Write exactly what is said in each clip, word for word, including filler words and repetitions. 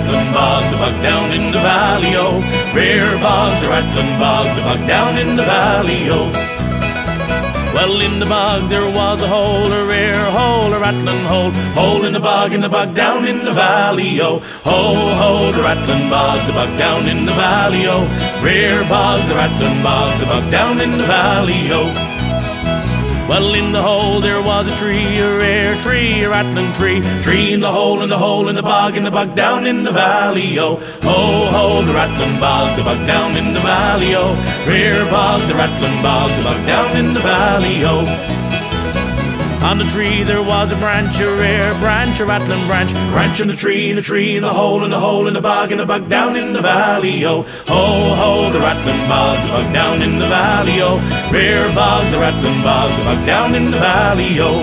Rattlin Bog, the bog down in the valley, oh. Rare bog, the Rattlin Bog, the bog down in the valley, oh. Well, in the bog there was a hole, a rare hole, a rattling hole. Hole in the bog, in the bog down in the valley, oh. Ho, ho, the Rattlin Bog, the bog down in the valley, oh. Rare bog, the Rattlin Bog, the bog down in the valley, oh. Well, in the hole there was a tree, a rare tree, a rattling tree. Tree in the hole, in the hole, in the bog, in the bog down in the valley, oh. Ho, ho, the Rattlin Bog, the bog down in the valley, oh. Rare bog, the Rattlin Bog, the bog down in the valley, oh. On the tree there was a branch, a rare branch, a rattling branch. Branch in the tree, in the tree, in the hole, in the hole, in the bog, in the bog down in the valley, oh. Ho, ho, the Rattlin Bog, the bog down in the valley, oh. Rare bog, the Rattlin Bog, the bog down in the valley, oh.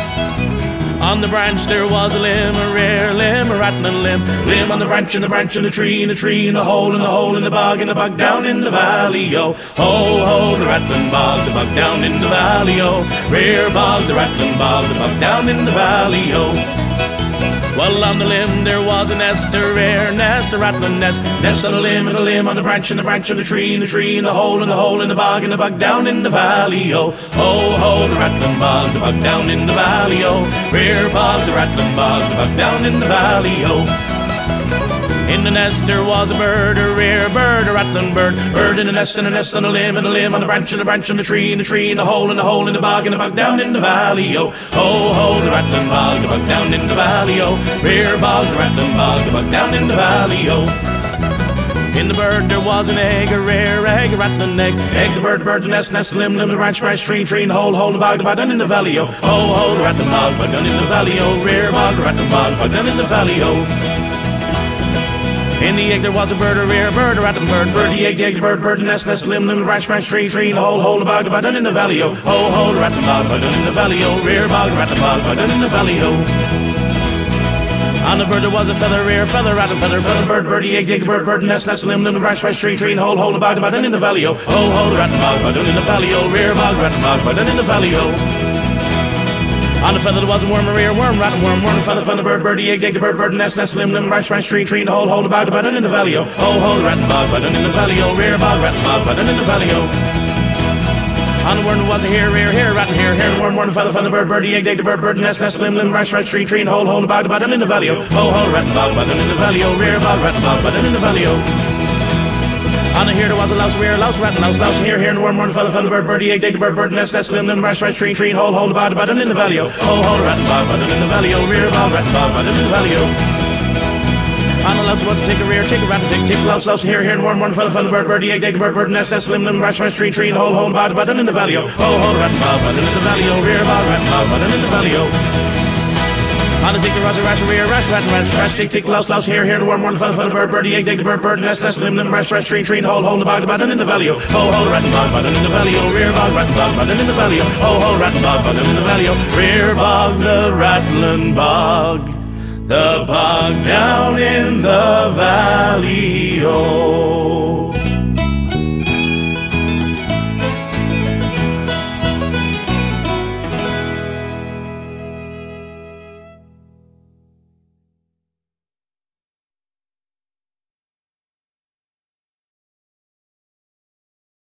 On the branch there was a limb, a rare limb, a rattling limb. Limb on the branch, in the branch, in the tree, in the tree, in the hole, in the hole, in the bog, in the bog down in the valley, oh. Ho, ho, the Rattlin Bog, the bog down in the valley, oh. Rare bog, the Rattlin Bog, the bog down in the valley, oh. Well, on the limb there was a nest, a rare nest, a rattling nest. Nest on a limb, and a limb on the branch, and the branch, and the tree, in the tree, in the hole, in the hole, in the bog, in the bog down in the valley, oh. Ho, ho, the Rattlin Bog, the bog down in the valley, oh. Rare bog, the Rattlin Bog, the bog down in the valley, oh. In the nest there was a bird, a rare bird, a rattling bird. Bird in the nest, and a nest on a limb, and a limb on the branch, and a branch on the tree, in the tree, in the hole, in the hole, in the bog, in the bog down in the valley, oh. Ho, ho, the Rattlin Bog, the bog down in the valley, oh. Rare bog, the Rattlin Bog, the bog down in the valley, oh. In the bird there was an egg, a rare egg, a rattling egg. Egg, the bird, the bird, the nest, nest, the limb, limb, the branch, branch, tree, tree, in the hole, hole, the bog, the bog down in the valley, oh. Ho, ho, the Rattlin Bog, bog down in the valley, oh. Rare bog, the Rattlin Bog, bog down in the valley, oh. In the egg there was a bird, a rare bird, a rattling bird. Bird, the egg, the egg, the bird, bird, the nest, nest, limb, limb, the branch, branch, tree, tree, in the hole, hole, the bog, the bog down in the valley, oh. Ho, ho, the Rattlin Bog, bog down in the valley, oh. Rare bog, the Rattlin Bog, bog down in the valley, oh. On the bird there was a feather, rare feather, rattle, feather, feather, bird, bird, the egg, the egg, the bird, bird, the nest, nest, limb, limb, the branch, branch, tree, tree, in the hole, hole, the bog, the bog down in the valley, oh. Ho, ho, the Rattlin Bog, bog down in the valley, oh. Rare bog, Rattlin Bog, bog down in the valley, oh. On the feather there was a worm, a rare worm, rattle, worm, worm, feather, feather, bird, bird, the egg, egg, the bird, bird, nest, nest, limb, limb, branch, branch, tree, tree, in the hole, hole, the bog, the bog down in the valley, oh. Ho, ho, the Rattlin Bog, bog down in the valley, oh. Rare bog, Rattlin Bog, bog down in the valley, oh. On the worm there was a hare, rare, hare, rattling hare, hare, worm, worm, feather, feather, bird, bird, the egg, egg, the bird, bird, nest, nest, limb, limb, branch, branch, tree, tree, in the hole, hole, the bog, the bog down in the valley, oh. Ho, ho, the Rattlin Bog, bog down in the valley, oh. Rare bog, Rattlin Bog, bog down in the valley, oh. On the here there was a louse, rare louse, rattle, louse, louse, here, here, and worm, worm, feather, feather, bird, bird, the egg, egg, the bird, bird, nest, nest, limb, limb, branch, branch, tree, tree, hole, hole, the bog, the bog down in the valley, oh. Ho, ho, the Rattlin Bog, bog down in the valley, oh. Rare bog, Rattlin Bog, bog down in the valley, oh. On the louse was to take a rear, take a rattle, take, take, louse, louse, here, here, and worm, worm, feather, feather, bird, bird, the egg, egg, the bird, bird, nest, nest, limb, limb, branch, branch, tree, tree, hole, hole, the bog, the bog down in the valley, oh. Ho, ho, the Rattlin Bog, bog down in the valley, oh. Rare bog, Rattlin Bog, bog down in the valley, oh. On the dick, the rash, rash, rear, rash, rat, rash, rash, tick, tick, louse, louse, here, here, the worm, worm, feather, feather, bird, bird, the egg, egg, the bird, bird, nest, nest, limb, limb, branch, branch, tree, tree, hole, hole, the bog, the bog down in the valley, oh. Ho, ho, the Rattlin Bog, bog down in the valley, oh. Rear bog, Rattlin Bog, bog down in the valley, oh. Ho, ho, the Rattlin Bog, bog down in the valley, oh. Rear bog, the Rattlin Bog, the bog down in the valley, oh.